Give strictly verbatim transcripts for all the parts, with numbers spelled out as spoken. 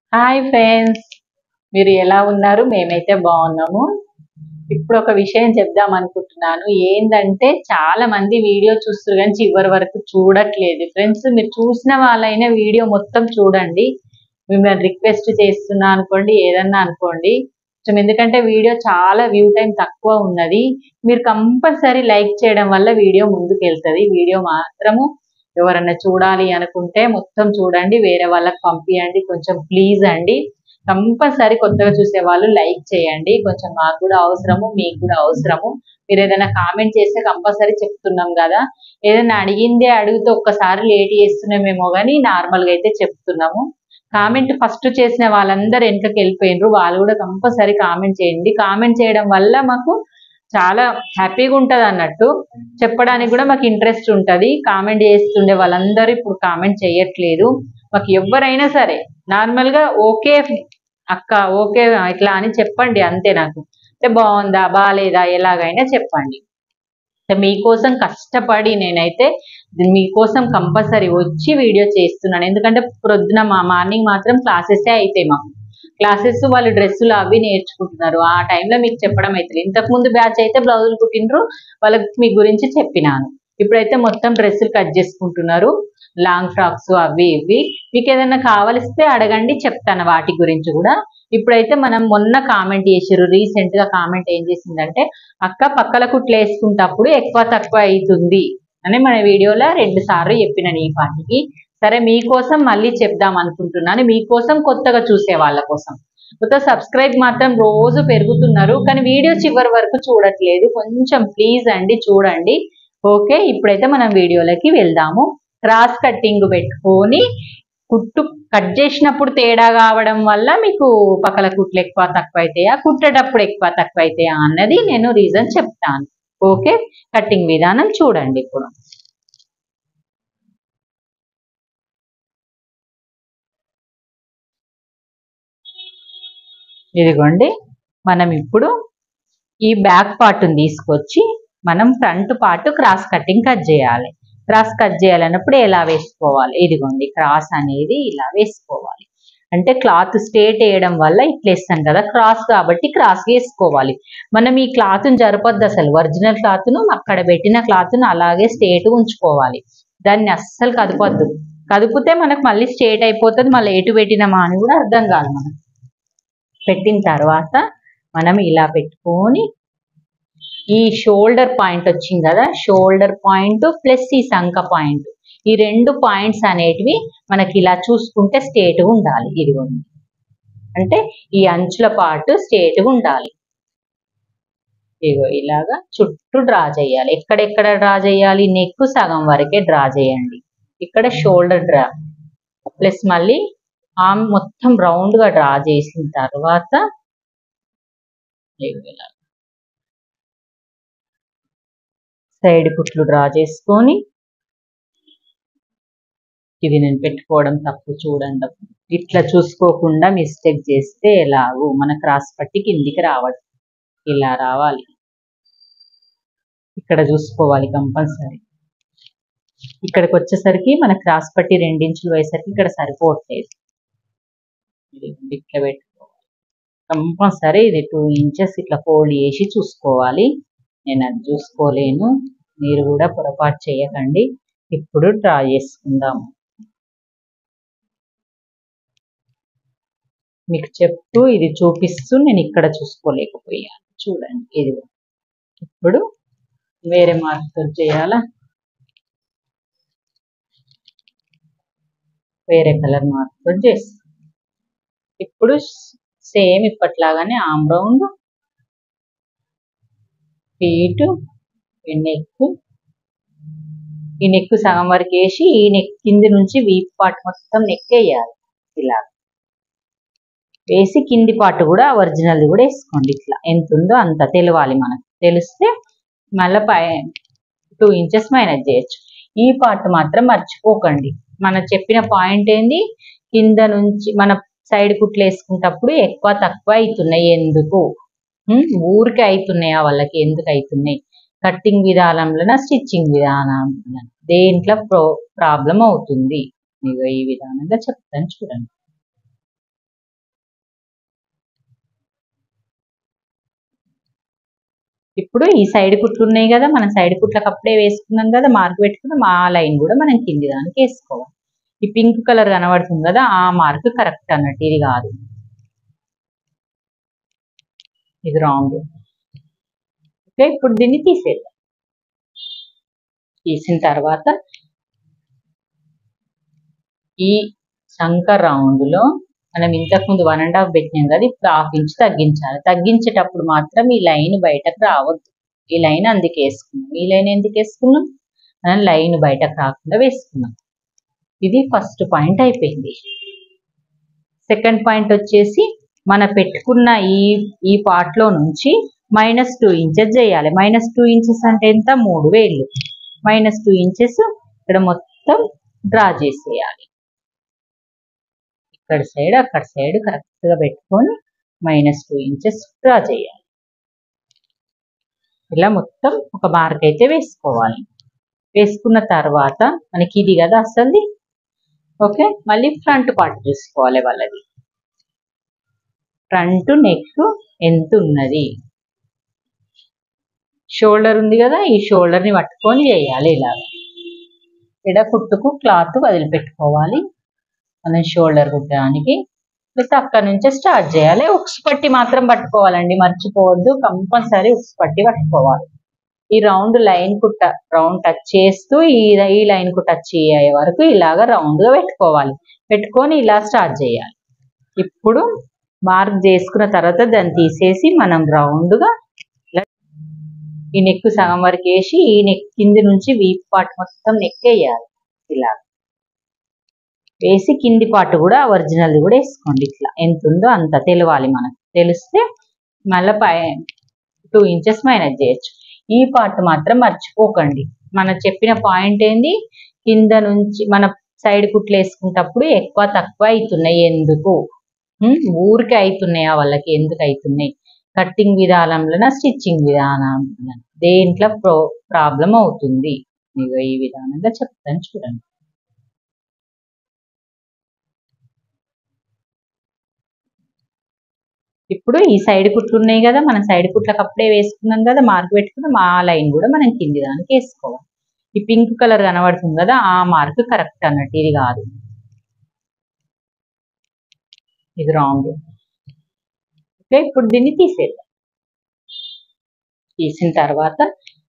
Hi friends, మీరు ఎలా ఉన్నారు? మేమైతే బాగున్నాము. ఇప్పుడు ఒక విషయం చెప్దాం అనుకుంటున్నాను. ఏంటంటే చాలా మంది వీడియో చూస్తారు కానీ చివరి వరకు చూడట్లేదు. ఫ్రెండ్స్, మీరు చూసిన వాళ్ళైనా వీడియో మొత్తం చూడండి. మిమ్మల్ని రిక్వెస్ట్ చేస్తున్నా అనుకోండి, ఏదన్నా అనుకోండి. కొంచెం ఎందుకంటే వీడియో చాలా వ్యూ టైం తక్కువ ఉన్నది. మీరు కంపల్సరీ లైక్ చేయడం వల్ల వీడియో ముందుకు వెళ్తుంది. వీడియో మాత్రము ఎవరన్నా చూడాలి అనుకుంటే మొత్తం చూడండి, వేరే వాళ్ళకి పంపించండి. కొంచెం ప్లీజ్ అండి, కంపల్సరీ కొత్తగా చూసే వాళ్ళు లైక్ చేయండి. కొంచెం మాకు కూడా అవసరము, మీకు కూడా అవసరము. మీరు ఏదైనా కామెంట్ చేస్తే కంపల్సరీ చెప్తున్నాం కదా. ఏదైనా అడిగిందే అడిగితే ఒక్కసారి లేట్ చేస్తున్నామేమో కానీ నార్మల్గా అయితే చెప్తున్నాము. కామెంట్ ఫస్ట్ చేసిన వాళ్ళందరూ వెనుకకి వెళ్ళిపోయినరు. వాళ్ళు కూడా కంపల్సరీ కామెంట్ చేయండి. కామెంట్ చేయడం వల్ల మాకు చాలా హ్యాపీగా ఉంటుంది అన్నట్టు, చెప్పడానికి కూడా మాకు ఇంట్రెస్ట్ ఉంటుంది. కామెంట్ చేస్తుండే వాళ్ళందరూ ఇప్పుడు కామెంట్ చేయట్లేదు. మాకు ఎవరైనా సరే నార్మల్గా ఓకే అక్క, ఓకే ఇట్లా అని చెప్పండి అంతే. నాకు అంటే బాగుందా బాగాలేదా ఎలాగైనా చెప్పండి. మీకోసం కష్టపడి నేనైతే మీకోసం కంపల్సరీ వచ్చి వీడియో చేస్తున్నాను. ఎందుకంటే ప్రొద్దున మా మార్నింగ్ మాత్రం క్లాసెసే అయితాయి. మాకు క్లాసెస్ వాళ్ళు డ్రెస్సులు అవి నేర్చుకుంటున్నారు. ఆ టైంలో మీకు చెప్పడం అవుతుంది. ఇంతకు ముందు బ్యాచ్ అయితే బ్లౌజులు కుట్టినరు, వాళ్ళకి మీ గురించి చెప్పినాను. ఇప్పుడైతే మొత్తం డ్రెస్సులు కట్ చేసుకుంటున్నారు, లాంగ్ ఫ్రాక్స్ అవి ఇవి. మీకు ఏదైనా కావలిస్తే అడగండి, చెప్తాను వాటి గురించి కూడా. ఇప్పుడైతే మనం మొన్న కామెంట్ చేసారు, రీసెంట్ గా కామెంట్ ఏం చేసిందంటే, అక్క పక్కల కుట్లు వేసుకుంటప్పుడు ఎక్కువ తక్కువ అవుతుంది అని మన వీడియోలో రెండు సార్లు చెప్పినాను ఈ పాటికి. సరే, మీకోసం మళ్ళీ చెప్దాం అనుకుంటున్నాను, మీకోసం కొత్తగా చూసే వాళ్ళ కోసం. కొత్త సబ్స్క్రైబ్ మాత్రం రోజు పెరుగుతున్నారు కానీ వీడియో చివరి వరకు చూడట్లేదు. కొంచెం ప్లీజ్ అండి చూడండి. ఓకే, ఇప్పుడైతే మనం వీడియోలోకి వెళ్దాము. క్రాస్ కట్టింగ్ పెట్టుకొని కుట్టు కట్ చేసినప్పుడు తేడా కావడం వల్ల మీకు పక్కల కుట్లు ఎక్కువ తక్కువ అవుతాయా, కుట్టేటప్పుడు ఎక్కువ తక్కువ అవుతాయా అన్నది నేను రీజన్ చెప్తాను. ఓకే, కట్టింగ్ విధానం చూడండి. ఇప్పుడు ఇదిగోండి, మనం ఇప్పుడు ఈ బ్యాక్ పార్ట్ని తీసుకొచ్చి మనం front part cross cutting cut చేయాలి. క్రాస్ కట్ చేయాలన్నప్పుడు ఎలా వేసుకోవాలి, ఇదిగోండి క్రాస్ అనేది ఇలా వేసుకోవాలి. అంటే క్లాత్ స్ట్రేట్ వేయడం వల్ల ఇట్లా వేస్తాం కదా, క్రాస్ కాబట్టి క్రాస్ వేసుకోవాలి. మనం ఈ క్లాత్ను జరపొద్దు అసలు. ఒరిజినల్ క్లాత్ను అక్కడ పెట్టిన క్లాత్ను అలాగే స్ట్రేట్ ఉంచుకోవాలి. దాన్ని అస్సలు కదపొద్దు. కదిపితే మనకు మళ్ళీ స్ట్రేట్ అయిపోతుంది, మళ్ళీ ఎటు పెట్టినామా అని కూడా అర్థం కాదు. మనం పెట్టిన తర్వాత మనం ఇలా పెట్టుకొని ఈ షోల్డర్ పాయింట్ వచ్చింది కదా, షోల్డర్ పాయింట్ ప్లస్ ఈ సంక పాయింట్, ఈ రెండు పాయింట్స్ అనేటివి మనకి ఇలా చూసుకుంటే స్ట్రేట్గా ఉండాలి. ఇదిగోండి, అంటే ఈ అంచుల పార్ట్ స్ట్రేట్గా ఉండాలి. ఇదిగో ఇలాగా చుట్టూ డ్రా చేయాలి. ఎక్కడెక్కడ డ్రా చేయాలి, నెక్ సగం వరకే డ్రా చేయండి. ఇక్కడ షోల్డర్ డ్రా ప్లస్ మళ్ళీ ఆర్మ్ మొత్తం రౌండ్గా డ్రా చేసిన తర్వాత ఇలా సైడ్ కుట్లు డ్రా చేసుకొని, ఇది నేను పెట్టుకోవడం తప్పు చూడండి. ఇట్లా చూసుకోకుండా మిస్టేక్ చేస్తే ఎలాగూ మన క్రాస్ పట్టి కిందికి రావడం, ఇలా రావాలి. ఇక్కడ చూసుకోవాలి కంపల్సరీ. ఇక్కడికి వచ్చేసరికి మన క్రాస్ పట్టి రెండించులు వేసరికి ఇక్కడ సరిపోవట్లేదు. ఇట్లా పెట్టుకోవాలి కంపల్సరీ. ఇది టూ ఇంచెస్ ఇట్లా ఫోల్డ్ చేసి చూసుకోవాలి. నేను అది చూసుకోలేను, మీరు కూడా పొరపాటు చేయకండి. ఇప్పుడు డ్రా చేసుకుందాము. మీకు చెప్తూ ఇది చూపిస్తూ నేను ఇక్కడ చూసుకోలేకపోయాను. చూడండి, ఇది ఇప్పుడు వేరే మార్క్తో చేయాలా, వేరే కలర్ మార్క్తో చేస్తాం. ఇప్పుడు సేమ్ ఇప్పట్లాగానే ఆమ్ రౌండ్, ఫీట్, ఈ నెక్, ఈ నెక్ సగం వరకు వేసి ఈ నెక్ కింది నుంచి వీప్ పార్ట్ మొత్తం నెక్ వేయాలి. ఇలా వేసి కింది పార్ట్ కూడా ఒరిజినల్ కూడా వేసుకోండి. ఇట్లా ఎంత ఉందో అంత తెలవాలి మనకు. తెలిస్తే మళ్ళీ పై టూ ఇంచెస్ మైనస్ చేయొచ్చు. ఈ పార్ట్ మాత్రం మర్చిపోకండి. మనం చెప్పిన పాయింట్ ఏంది, కింద నుంచి మన సైడ్ కుట్లు వేసుకున్నప్పుడు ఎక్కువ తక్కువ అవుతున్నాయి. ఎందుకు ఊరికే అవుతున్నాయా వాళ్ళకి, ఎందుకు అవుతున్నాయి? కట్టింగ్ విధానంలో స్టిచ్చింగ్ విధానం దేంట్లో ప్రో ప్రాబ్లం అవుతుంది. ఇక ఈ విధానంగా చెప్తాను చూడండి. ఇప్పుడు ఈ సైడ్ కుట్లు ఉన్నాయి కదా, మనం సైడ్ కుట్లకు అప్పుడే వేసుకున్నాం కదా, మార్క్ పెట్టుకున్నాం. ఆ లైన్ కూడా మనం కింది దానికి వేసుకోవాలి. ఈ పింక్ కలర్ కనబడుతుంది కదా, ఆ మార్క్ కరెక్ట్ అన్నట్టు, ఇది కాదు, ఇది రాంగ్. ఓకే, ఇప్పుడు దీన్ని తీసేద్దాం. తీసిన తర్వాత ఈ శంఖ రౌండ్ లో మనం ఇంతకుముందు వన్ అండ్ హాఫ్ పెట్టినాం కదా, ఇప్పుడు హాఫ్ ఇంచ్ తగ్గించాలి. తగ్గించేటప్పుడు మాత్రం ఈ లైన్ బయటకు రావద్దు. ఈ లైన్ అందుకు వేసుకున్నాం. ఈ లైన్ ఎందుకు వేసుకున్నాం? మనం లైన్ బయటకు రాకుండా వేసుకున్నాం. ఇది ఫస్ట్ పాయింట్ అయిపోయింది. సెకండ్ పాయింట్ వచ్చేసి మన పెట్టుకున్న ఈ ఈ పార్ట్ లో నుంచి మైనస్ టూ ఇంచెస్ చేయాలి. మైనస్ టూ ఇంచెస్ అంటే ఎంత? మూడు వేళ్ళు. మైనస్ టూ ఇంచెస్ ఇక్కడ మొత్తం డ్రా చేసేయాలి. ఇక్కడ సైడ్ అక్కడ సైడ్ కరెక్ట్ గా పెట్టుకొని మైనస్ టూ ఇంచెస్ డ్రా చేయాలి. ఇలా మొత్తం ఒక మార్క్ అయితే వేసుకోవాలి. వేసుకున్న తర్వాత మనకి ఇది కదా అసలు. ఓకే, మళ్ళీ ఫ్రంట్ పార్ట్ చూసుకోవాలి వాళ్ళది. ఫ్రంట్ నెక్ ఎంత ఉన్నది? షోల్డర్ ఉంది కదా, ఈ షోల్డర్ ని పట్టుకొని చేయాలి ఇలాగా. ఇక్కడ కుట్టుకు క్లాత్ వదిలిపెట్టుకోవాలి మనం షోల్డర్ కుట్టడానికి. లేకపోతే అక్కడ నుంచే స్టార్ట్ చేయాలి. ఉక్స్ పట్టి మాత్రం పట్టుకోవాలండి, మర్చిపోవద్దు. కంపల్సరీ ఉక్స్ పట్టి పట్టుకోవాలి. ఈ రౌండ్ లైన్ కు రౌండ్ టచ్ చేస్తూ ఈ ఈ లైన్ కు టచ్ అయ్యే వరకు ఇలాగా రౌండ్ గా పెట్టుకోవాలి. పెట్టుకొని ఇలా స్టార్ట్ చేయాలి. ఇప్పుడు మార్క్ చేసుకున్న తర్వాత దాన్ని తీసేసి మనం రౌండ్ గా ఈ నెక్ సగం వరకు వేసి ఈ నెక్ కింది నుంచి వీప్ పార్ట్ మొత్తం నెక్ వేయాలి. ఇలా వేసి కింది పార్ట్ కూడా ఒరిజినల్ కూడా వేసుకోండి. ఇట్లా ఎంత ఉందో అంత తెలవాలి మనకు. తెలిస్తే మళ్ళీ పై టూ ఇంచెస్ మైనస్ చేయొచ్చు. ఈ పార్ట్ మాత్రం మర్చిపోకండి. మనం చెప్పిన పాయింట్ ఏంది? కింద నుంచి మన సైడ్ కుట్లు వేసుకున్నప్పుడు ఎక్కువ తక్కువ అవుతున్నాయి. ఎందుకు? ఊరికే అవుతున్నాయా వాళ్ళకి? ఎందుకు అవుతున్నాయి? కట్టింగ్ విధానంలో స్టిచ్చింగ్ విధానం దేంట్లో ప్రో ప్రాబ్లం అవుతుంది. మీకు ఈ విధానంగా చెప్తాను చూడండి. ఇప్పుడు ఈ సైడ్ కుట్లు ఉన్నాయి కదా, మనం సైడ్ కుట్లకు అప్పుడే వేసుకున్నాం కదా, మార్క్ పెట్టుకున్నాం. ఆ లైన్ కూడా మనం కింది దానికి వేసుకోవాలి. ఈ పింక్ కలర్ కనబడుతుంది కదా, ఆ మార్క్ కరెక్ట్ అన్నట్టు, ఇది కాదు, ఇది రాంగ్. ఓకే, ఇప్పుడు దీన్ని తీసేద్దాం. తీసిన తర్వాత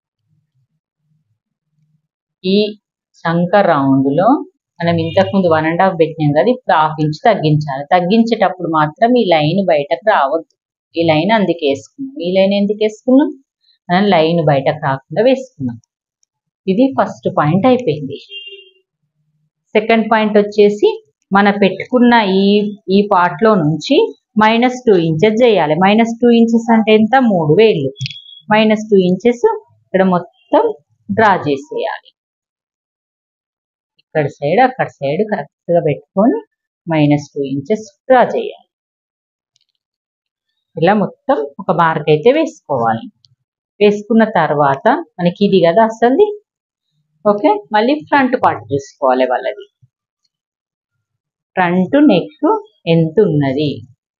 ఈ శంఖ రౌండ్ లో మనం ఇంతకుముందు వన్ అండ్ హాఫ్ పెట్టినాం కదా, ఇప్పుడు హాఫ్ ఇంచ్ తగ్గించాలి. తగ్గించేటప్పుడు మాత్రం ఈ లైన్ బయటకు రావద్దు. ఈ లైన్ అందుకు వేసుకున్నాం. ఈ లైన్ ఎందుకు వేసుకున్నాం? మనం లైన్ బయటకు రాకుండా వేసుకున్నాం. ఇది ఫస్ట్ పాయింట్ అయిపోయింది. సెకండ్ పాయింట్ వచ్చేసి మన పెట్టుకున్న ఈ ఈ పార్ట్ లో నుంచి మైనస్ టూ ఇంచెస్ చేయాలి. మైనస్ టూ ఇంచెస్ అంటే ఎంత? మూడు వేళ్ళు. మైనస్ టూ ఇంచెస్ ఇక్కడ మొత్తం డ్రా చేసేయాలి. ఇక్కడ సైడ్ అక్కడ సైడ్ కరెక్ట్ గా పెట్టుకొని మైనస్ టూ ఇంచెస్ డ్రా చేయాలి. ఇలా మొత్తం ఒక మార్క్ అయితే వేసుకోవాలి. వేసుకున్న తర్వాత మనకి ఇది కదా అసలు. ఓకే, మళ్ళీ ఫ్రంట్ పార్ట్ చూసుకోవాలి వాళ్ళది. ఫ్రంట్ నెక్ ఎంత ఉన్నది?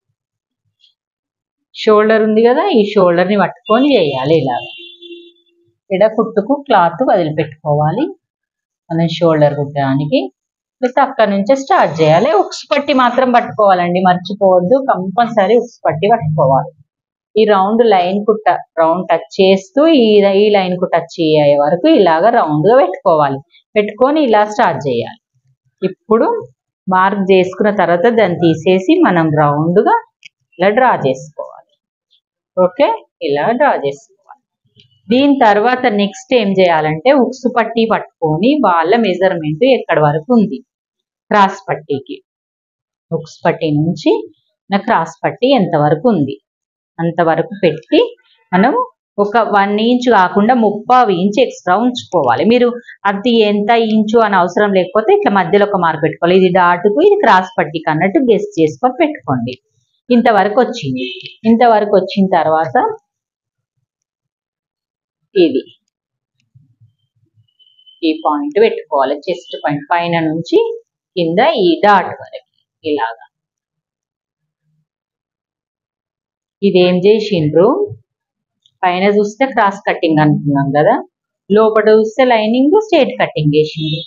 షోల్డర్ ఉంది కదా, ఈ షోల్డర్ ని పట్టుకొని చేయాలి ఇలాగా. ఇక్కడ కుట్టుకు క్లాత్ వదిలిపెట్టుకోవాలి మనం షోల్డర్ కుట్టడానికి. లేకపోతే అక్కడ నుంచే స్టార్ట్ చేయాలి. ఉక్స్ పట్టి మాత్రం పట్టుకోవాలండి, మర్చిపోవద్దు. కంపల్సరీ ఉక్స్ పట్టి పట్టుకోవాలి. ఈ రౌండ్ లైన్ కు రౌండ్ టచ్ చేస్తూ ఈ ఈ లైన్ కు టచ్ అయ్యే వరకు ఇలాగా రౌండ్ గా పెట్టుకోవాలి. పెట్టుకొని ఇలా స్టార్ట్ చేయాలి. ఇప్పుడు మార్క్ చేసుకున్న తర్వాత దాన్ని తీసేసి మనం రౌండ్ గా ఇలా డ్రా చేసుకోవాలి. ఓకే, ఇలా డ్రా చేసుకోవాలి. దీని తర్వాత నెక్స్ట్ ఏం చేయాలంటే ఉక్స్ పట్టి పట్టుకొని వాళ్ళ మెజర్మెంట్ ఎక్కడి వరకు ఉంది క్రాస్ పట్టీకి, ఉక్స్ పట్టి నుంచి నా క్రాస్ పట్టి ఎంత వరకు ఉంది అంతవరకు పెట్టి మనం ఒక వన్ ఇంచ్ కాకుండా ముప్పావు ఇంచ్ ఎక్స్ట్రా ఉంచుకోవాలి. మీరు అది ఎంత ఇంచు అని అవసరం లేకపోతే ఇట్లా మధ్యలో ఒక మార్క్ పెట్టుకోవాలి. ఇది డాటుకు ఇది క్రాస్ పట్టీకి అన్నట్టు గెస్ చేసుకొని పెట్టుకోండి. ఇంతవరకు వచ్చింది. ఇంతవరకు వచ్చిన తర్వాత ఇది ఈ పాయింట్ పెట్టుకోవాలి. చెస్ట్ పాయింట్ పైన నుంచి కింద ఈ డాట్ వరకు ఇలాగా. ఇదేం చేసిండ్రు? పైన చూస్తే క్రాస్ కటింగ్ అనుకున్నాం కదా, లోపల చూస్తే లైనింగ్ స్ట్రేట్ కటింగ్ వేసింది.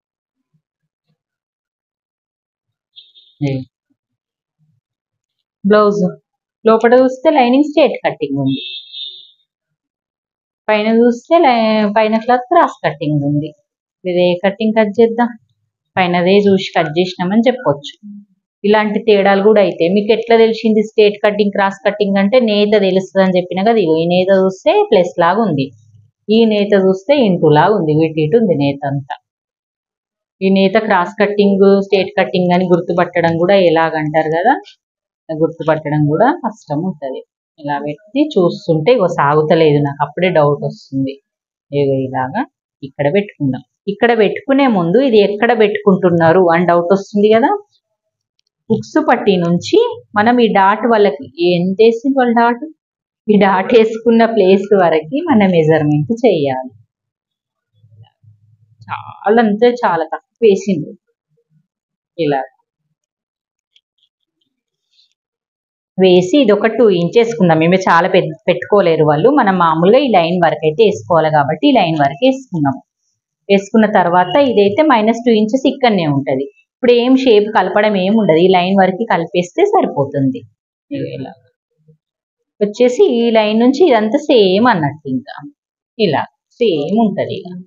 బ్లౌజ్ లోపల చూస్తే లైనింగ్ స్ట్రేట్ కటింగ్ ఉంది, పైన చూస్తే పైన క్లాత్ క్రాస్ కటింగ్ ఉంది. ఇదే కటింగ్ కట్ చేద్దాం, పైనదే చూసి కట్ చేసినామని చెప్పొచ్చు. ఇలాంటి తేడాలు కూడా అయితే మీకు ఎట్లా తెలిసింది స్ట్రేట్ కటింగ్ క్రాస్ కటింగ్ అంటే? నేత తెలుస్తుంది అని చెప్పినా కదా. ఇగో ఈ నేత చూస్తే ప్లస్ లాగా ఉంది, ఈ నేత చూస్తే ఇంటూ లాగా ఉంది, వీటి ఇటు ఉంది నేత అంతా. ఈ నేత క్రాస్ కటింగ్ స్ట్రేట్ కటింగ్ అని గుర్తుపట్టడం కూడా ఎలాగంటారు కదా, గుర్తుపట్టడం కూడా కష్టం ఉంటుంది. ఇలా పెట్టి చూస్తుంటే ఇగో సాగుతలేదు, నాకు అప్పుడే డౌట్ వస్తుంది. ఇగో ఇలాగా ఇక్కడ పెట్టుకుందాం. ఇక్కడ పెట్టుకునే ముందు ఇది ఎక్కడ పెట్టుకుంటున్నారు అని డౌట్ వస్తుంది కదా. ఉక్సు పట్టి నుంచి మనం ఈ డాట్ వాళ్ళకి ఎంత వేసింది వాళ్ళ డాట్, ఈ డాట్ వేసుకున్న ప్లేస్ వరకు మనం మెజర్మెంట్ చేయాలి. చాలా అంటే చాలా తక్కువ వేసింది. ఇలా వేసి ఇది ఒక టూ ఇంచ్ వేసుకుందాం. మేము చాలా పెద్ద పెట్టుకోలేరు వాళ్ళు, మనం మామూలుగా ఈ లైన్ వరకు అయితే వేసుకోవాలి కాబట్టి ఈ లైన్ వరకు వేసుకున్నాము. వేసుకున్న తర్వాత ఇదైతే మైనస్ టూ ఇంచెస్ ఇక్కడనే ఉంటుంది. ఇప్పుడు ఏం షేప్ కలపడం ఏమి ఉండదు, ఈ లైన్ వరకు కలిపేస్తే సరిపోతుంది. ఇలా వచ్చేసి ఈ లైన్ నుంచి ఇదంతా సేమ్ అన్నట్టు, ఇంకా ఇలా సేమ్ ఉంటుంది. ఇక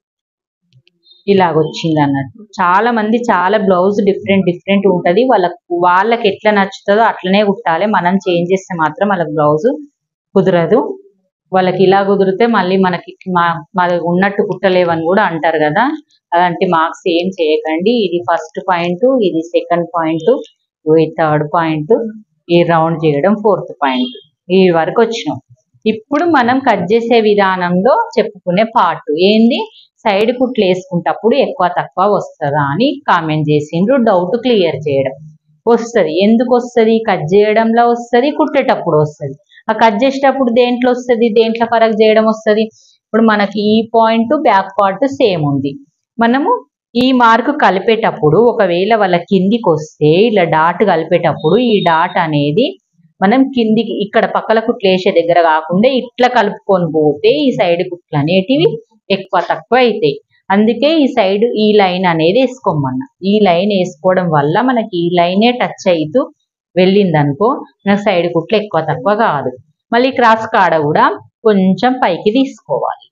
ఇలాగొచ్చింది అన్నట్టు. చాలా మంది చాలా బ్లౌజ్ డిఫరెంట్ డిఫరెంట్ ఉంటుంది, వాళ్ళకు వాళ్ళకి ఎట్లా నచ్చుతుందో అట్లనే కుట్టాలి. మనం చేంజ్ చేస్తే మాత్రం వాళ్ళకి బ్లౌజ్ కుదరదు. వాళ్ళకి ఇలా కుదిరితే మళ్ళీ మనకి మా మాది ఉన్నట్టు కుట్టలేవని కూడా అంటారు కదా. అలాంటి మార్క్స్ ఏం చేయకండి. ఇది ఫస్ట్ పాయింట్, ఇది సెకండ్ పాయింట్, ఈ థర్డ్ పాయింట్, ఈ రౌండ్ చేయడం ఫోర్త్ పాయింట్. ఈ వరకు వచ్చినాం. ఇప్పుడు మనం కట్ చేసే విధానంలో చెప్పుకునే పార్ట్ ఏంది, సైడ్ కుట్లు వేసుకుంటప్పుడు ఎక్కువ తక్కువ వస్తుందా అని కామెంట్ చేసిండ్రు. డౌట్ క్లియర్ చేయడం. వస్తుంది. ఎందుకు వస్తుంది? కట్ చేయడంలో వస్తుంది, కుట్టేటప్పుడు వస్తుంది. ఆ కట్ చేసేటప్పుడు దేంట్లో వస్తుంది, దేంట్లో ఫరక్ చేయడం వస్తుంది. ఇప్పుడు మనకి ఈ పాయింట్ బ్యాక్ పార్ట్ సేమ్ ఉంది, మనము ఈ మార్క్ కలిపేటప్పుడు ఒకవేళ వాళ్ళ కిందికి వస్తే ఇలా డాట్ కలిపేటప్పుడు ఈ డాట్ అనేది మనం కిందికి ఇక్కడ పక్కల కుట్లు వేసే దగ్గర కాకుండా ఇట్లా కలుపుకొని పోతే ఈ సైడ్ కుట్లు అనేటివి ఎక్కువ తక్కువ అవుతాయి. అందుకే ఈ సైడ్ ఈ లైన్ అనేది వేసుకోమన్నా. ఈ లైన్ వేసుకోవడం వల్ల మనకి ఈ లైనే టచ్ అవుతూ వెళ్ళిందనుకో నాకు సైడ్ కుట్లు ఎక్కువ తక్కువ కాదు. మళ్ళీ క్రాస్ కాడ కూడా కొంచెం పైకి తీసుకోవాలి.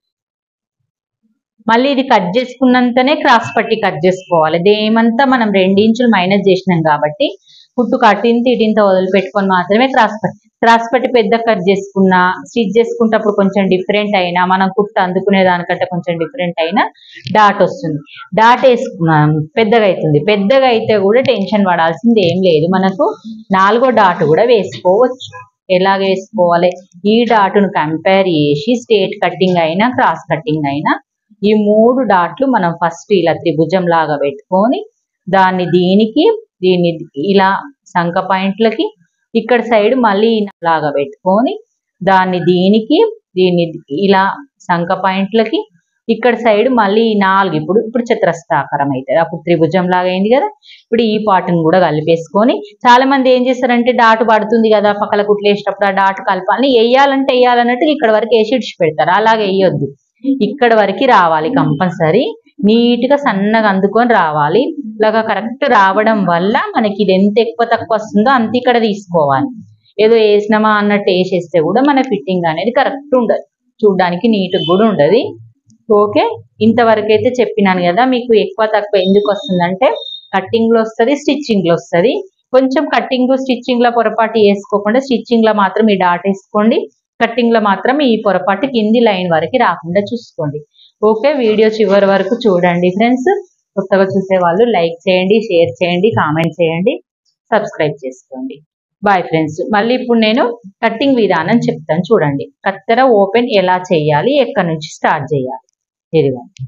మళ్ళీ ఇది కట్ చేసుకున్నంతనే క్రాస్ పట్టి కట్ చేసుకోవాలి. దేమంతా మనం రెండు ఇంచులు మైనస్ చేసినాం కాబట్టి కుట్టు కట్టింత ఇటింత వదిలిపెట్టుకొని మాత్రమే క్రాస్ పట్టి క్రాస్ పట్టి పెద్ద కట్ చేసుకున్నా, స్టిచ్ చేసుకుంటప్పుడు కొంచెం డిఫరెంట్ అయినా, మనం కుట్టు అందుకునే దానికంటే కొంచెం డిఫరెంట్ అయినా డాట్ వస్తుంది. డాట్ వేసుకున్నాం పెద్దగా అవుతుంది. పెద్దగా అయితే కూడా టెన్షన్ పడాల్సింది ఏం లేదు. మనకు నాలుగో డాట్ కూడా వేసుకోవచ్చు. ఎలాగ వేసుకోవాలి? ఈ డాట్ను కంపేర్ చేసి స్ట్రేట్ కటింగ్ అయినా క్రాస్ కటింగ్ అయినా ఈ మూడు డాట్లు మనం ఫస్ట్ ఇలా త్రిభుజం లాగా పెట్టుకొని దాన్ని దీనికి దీన్ని ఇలా సంక పాయింట్లకి ఇక్కడ సైడ్ మళ్ళీ లాగా పెట్టుకొని దాన్ని దీనికి దీన్ని ఇలా సంక పాయింట్లకి ఇక్కడ సైడ్ మళ్ళీ నాలుగు ఇప్పుడు ఇప్పుడు చతురస్రాకారం అవుతుంది. అప్పుడు త్రిభుజం లాగా అయింది కదా. ఇప్పుడు ఈ పార్ట్ని కూడా కలిపేసుకొని చాలా మంది ఏం చేస్తారంటే డాట్ పడుతుంది కదా పక్కల కుట్లు వేసేటప్పుడు ఆ డాట్ కలపాలని వేయాలంటే వేయాలన్నట్టు ఇక్కడ వరకు వేసి ఇడిచి పెడతారు. అలాగే వేయొద్దు, ఇక్కడ వరకు రావాలి కంపల్సరీ. నీట్ గా సన్నగా అందుకొని రావాలి. ఇలాగా కరెక్ట్ రావడం వల్ల మనకి ఇది ఎంత ఎక్కువ తక్కువ వస్తుందో అంత ఇక్కడ తీసుకోవాలి. ఏదో వేసినామా అన్నట్టు వేసేస్తే కూడా మన ఫిట్టింగ్ అనేది కరెక్ట్ ఉండదు, చూడడానికి నీట్ కూడా ఉండదు. ఓకే, ఇంతవరకు అయితే చెప్పినాను కదా. మీకు ఎక్కువ తక్కువ ఎందుకు వస్తుందంటే కట్టింగ్ లో వస్తుంది, స్టిచ్చింగ్ లో వస్తుంది. కొంచెం కట్టింగ్ స్టిచ్చింగ్ లో పొరపాటు వేసుకోకుండా స్టిచ్చింగ్ లో మాత్రం ఈ డాట్ వేసుకోండి, కట్టింగ్ లో మాత్రం ఈ పొరపాటు కింది లైన్ వరకు రాకుండా చూసుకోండి. ఓకే, వీడియో చివరి వరకు చూడండి ఫ్రెండ్స్. కొత్తగా చూసే వాళ్ళు లైక్ చేయండి, షేర్ చేయండి, కామెంట్ చేయండి, సబ్స్క్రైబ్ చేసుకోండి. Bye friends. మళ్ళీ ఇప్పుడు నేను కట్టింగ్ విధానం చెప్తాను చూడండి. కత్తెర ఓపెన్ ఎలా చేయాలి, ఎక్కడి నుంచి స్టార్ట్ చేయాలి. ఇదిగోండి,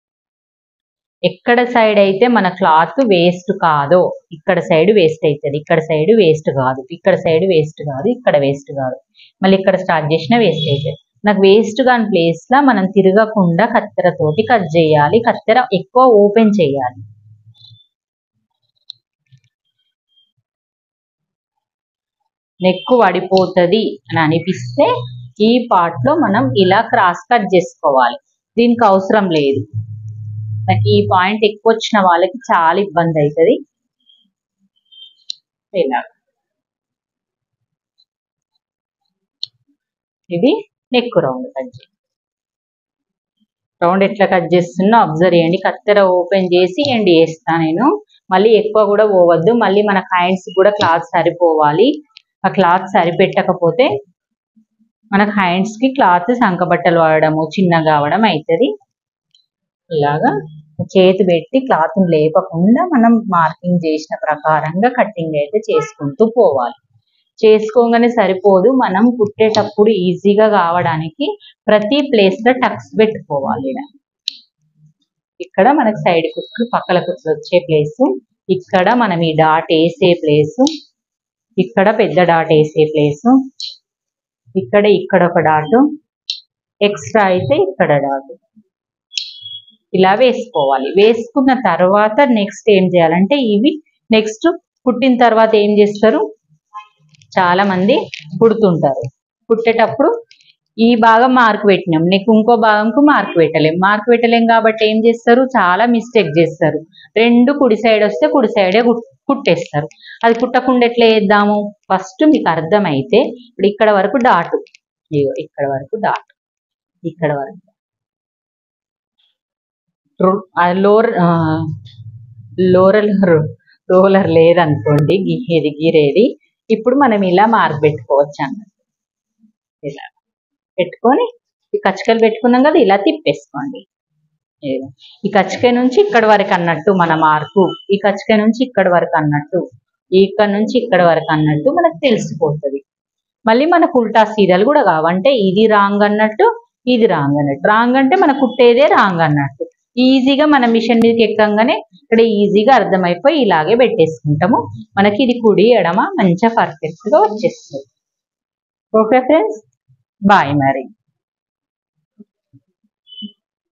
ఎక్కడ సైడ్ అయితే మన క్లాత్ వేస్ట్ కాదో ఇక్కడ సైడ్ వేస్ట్ అవుతుంది, ఇక్కడ సైడ్ వేస్ట్ కాదు, ఇక్కడ సైడ్ వేస్ట్ కాదు, ఇక్కడ వేస్ట్ కాదు, మళ్ళీ ఇక్కడ స్టార్ట్ చేసిన వేస్ట్ అవుతుంది. నాకు వేస్ట్ కాని ప్లేస్ లా మనం తిరగకుండా కత్తెరతోటి కట్ చేయాలి. కత్తెర ఎక్కువ ఓపెన్ చేయాలి. నెక్ పడిపోతుంది అని అనిపిస్తే ఈ పార్ట్ లో మనం ఇలా క్రాస్ కట్ చేసుకోవాలి. దీనికి అవసరం లేదు. నాకు ఈ పాయింట్ ఎక్కువ వచ్చిన వాళ్ళకి చాలా ఇబ్బంది అవుతుంది. ఇలా ఇది నెక్ రౌండ్ కట్ చేయండి. రౌండ్ ఎట్లా కట్ చేస్తున్నా అబ్జర్వ్ చేయండి. కత్తెర ఓపెన్ చేసి ఎండ్ చేస్తా నేను. మళ్ళీ ఎక్కువ కూడా పోవద్దు. మళ్ళీ మన హ్యాండ్స్ కూడా క్లాత్ సరిపోవాలి. ఆ క్లాత్ సరిపెట్టకపోతే మనకు హ్యాండ్స్ కి క్లాత్ సంకబట్టలు వాడడము చిన్నగా అవడం అవుతుంది. ఇలాగా చేతి పెట్టి క్లాత్ లేపకుండా మనం మార్కింగ్ చేసిన ప్రకారంగా కటింగ్ అయితే చేసుకుంటూ పోవాలి. చేసుకోగానే సరిపోదు, మనం కుట్టేటప్పుడు ఈజీగా కావడానికి ప్రతి ప్లేస్ లో టక్స్ పెట్టుకోవాలి. ఇలా ఇక్కడ మనకు సైడ్ కుట్లు పక్కల కుట్లు వచ్చే ప్లేసు, ఇక్కడ మనం ఈ డాట్ వేసే ప్లేసు, ఇక్కడ పెద్ద డాట్ వేసే ప్లేసు, ఇక్కడ ఇక్కడ ఒక డాట్ ఎక్స్ట్రా అయితే ఇక్కడ డాట్ ఇలా వేసుకోవాలి. వేసుకున్న తర్వాత నెక్స్ట్ ఏం చేయాలంటే ఇవి నెక్స్ట్ కుట్టిన తర్వాత ఏం చేస్తారు, చాలా మంది కుడుతుంటారు. కుట్టేటప్పుడు ఈ భాగం మార్క్ పెట్టినాం, నీకు ఇంకో భాగంకు మార్క్ పెట్టలేం. మార్క్ పెట్టలేం కాబట్టి ఏం చేస్తారు, చాలా మిస్టేక్ చేస్తారు. రెండు కుడి సైడ్ వస్తే కుడి సైడే కుట్టేస్తారు. అది కుట్టకుండా ఎట్లా చేద్దాము, ఫస్ట్ మీకు అర్థమైతే ఇప్పుడు ఇక్కడ వరకు డాట్, ఇక్కడ వరకు డాట్, ఇక్కడ వరకు లోర్ లోరల్ రోలర్ లేదనుకోండి గిహేది గిరేది. ఇప్పుడు మనం ఇలా మార్క్ పెట్టుకోవచ్చు అన్నట్టు. ఇలా పెట్టుకొని ఈ కచ్చకలు పెట్టుకున్నాం కదా, ఇలా తిప్పేసుకోండి. ఈ కచ్చకాయ నుంచి ఇక్కడ వరకు అన్నట్టు మన మార్కు, ఈ కచ్చకాయ నుంచి ఇక్కడ వరకు అన్నట్టు, ఇక్కడ నుంచి ఇక్కడ వరకు అన్నట్టు మనకు తెలిసిపోతుంది. మళ్ళీ మనకు ఉల్టా సీరియల్ కూడా కావంటే ఇది రాంగ్ అన్నట్టు, ఇది రాంగ్ అన్నట్టు. రాంగ్ అంటే మన కుట్టేదే రాంగ్ అన్నట్టు. ఈజీగా మన మిషన్ మీదకి ఎక్కంగానే ఇక్కడ ఈజీగా అర్థమైపోయి ఇలాగే పెట్టేసుకుంటాము. మనకి ఇది కుడి ఎడమ మంచిగా పర్ఫెక్ట్ గా వచ్చేస్తుంది. ఓకే ఫ్రెండ్స్, బాయ్ మరి.